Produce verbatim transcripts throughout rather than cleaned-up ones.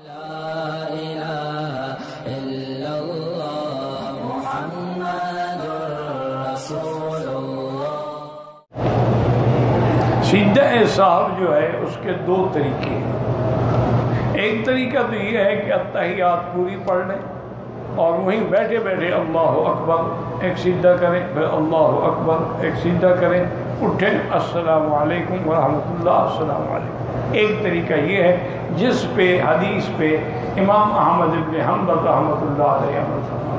سجدہ صاحب جو ہے اس کے دو طریقے ہیں۔ ایک طریقہ تو یہ ہے کہ اتحیات پوری پڑھ لیں اور وہیں بیٹھے بیٹھے اللہ اکبر ایک سجدہ کریں، پھر اللہ اکبر ایک سجدہ کریں، اٹھیں السلام علیکم ورحمۃ اللہ السلام علیکم۔ ایک طریقہ یہ ہے جس پہ حدیث پہ امام احمد بن حنبل رحمۃ اللہ علیہ عمل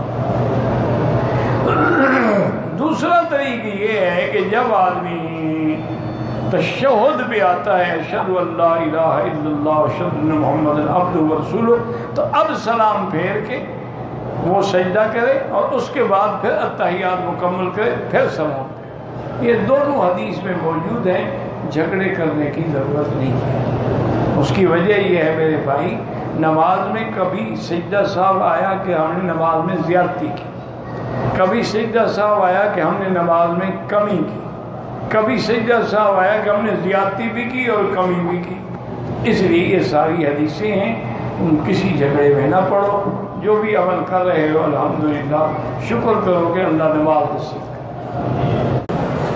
فرمایا۔ دوسرا طریقہ یہ ہے کہ جب آدمی تشہد بھی آتا ہے اشہد ان لا الہ الا اللہ اشہد ان محمد عبدہ ورسولہ، تو اب سلام پھیر کے وہ سجدہ کرے اور اس کے بعد پھر اتحیات مکمل کرے، پھر سلام پھیرے۔ یہ دونوں حدیث میں موجود ہیں، جھگڑے کرنے کی ضرورت نہیں ہے۔ اس کی وجہ یہ ہے میرے بھائی، نماز میں کبھی سجدہ صاحب آیا کہ ہم نے نماز میں زیادتی کی، کبھی سجدہ صاحب آیا کہ ہم نے نماز میں کمی کی، کبھی سجدہ صاحب آیا کہ ہم نے زیادتی بھی کی اور کمی بھی کی۔ اس لیے یہ ساری حدیثیں ہیں، تم کسی جھگڑے میں نہ پڑو، جو بھی عمل کر رہے ہو الحمدللہ شکر کرو کہ اللہ نماز نصیب کرے۔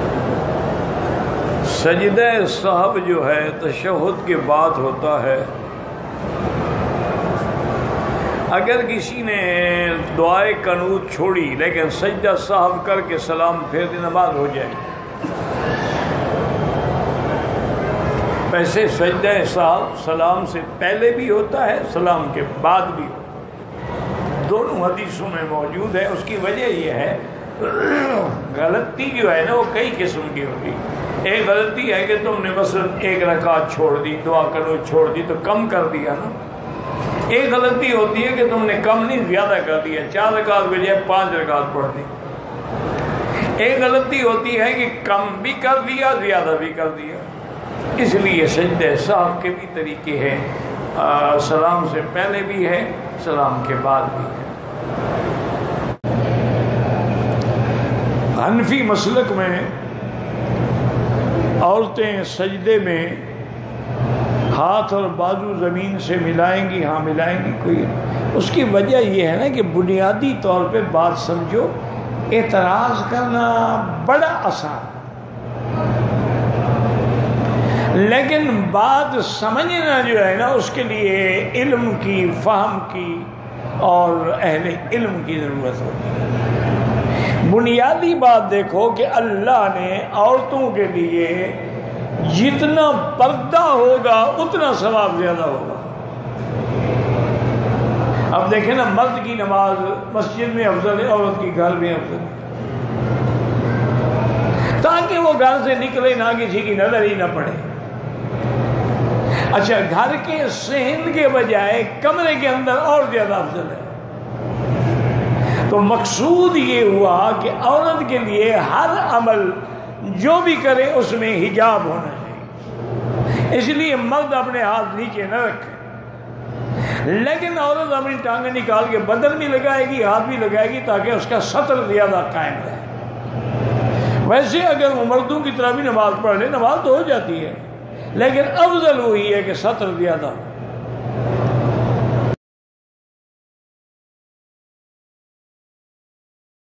سجدہ صاحب جو ہے تشہد کے بعد ہوتا ہے۔ اگر کسی نے دعائے قنوت چھوڑی لیکن سجدہ صاحب کر کے سلام پھیر دی، نماز ہو جائے۔ ویسے سجدہ صاحب سلام سے پہلے بھی ہوتا ہے، سلام کے بعد بھی ہوتا ہے، دونوں حدیثوں میں موجود ہے۔ اس کی وجہ یہ ہے غلطی جو ہے نا وہ کئی قسم کی ہوتی ہے۔ ایک غلطی ہے کہ تم نے مثلا ایک رکعت چھوڑ دی، دعا قنوت چھوڑ دی تو کم کر دیا نا۔ ایک غلطی ہوتی ہے کہ تم نے کم نہیں زیادہ کر دیا، چار رکعت بجائے پانچ رکعت پڑھ دی۔ ایک غلطی ہوتی ہے کہ کم بھی کر دیا زیادہ بھی کر دیا۔ اس لیے سجدہ صاحب کے بھی طریقے ہیں، سلام سے پہلے بھی ہے، سلام کے بعد بھی ہے۔ حنفی مسلک میں عورتیں سجدے میں ہاتھ اور بازو زمین سے ملائیں گی، ہاں ملائیں گی، کوئی اس کی وجہ یہ ہے نا کہ بنیادی طور پہ بات سمجھو، اعتراض کرنا بڑا آسان، لیکن بات سمجھنا جو ہے نا اس کے لیے علم کی، فہم کی اور اہل علم کی ضرورت ہوتی ہے۔ بنیادی بات دیکھو کہ اللہ نے عورتوں کے لیے جتنا پردہ ہوگا اتنا ثواب زیادہ ہوگا۔ اب دیکھیں نا، مرد کی نماز مسجد میں افضل ہے، عورت کی گھر میں افضل ہے، تاکہ وہ گھر سے نکلے نہ کسی کی نظر ہی نہ پڑے۔ اچھا، گھر کے صحن کے بجائے کمرے کے اندر اور زیادہ افضل ہے۔ تو مقصود یہ ہوا کہ عورت کے لیے ہر عمل جو بھی کرے اس میں حجاب ہونا چاہیے، اس لیے مرد اپنے ہاتھ نیچے نہ رکھے، لیکن عورت اپنی ٹانگیں نکال کے بدن بھی لگائے گی، ہاتھ بھی لگائے گی، تاکہ اس کا سطر زیادہ قائم رہے۔ ویسے اگر وہ مردوں کی طرح بھی نماز پڑھ لے، نماز تو ہو جاتی ہے، لیکن افضل وہی ہے کہ سطر زیادہ ہو۔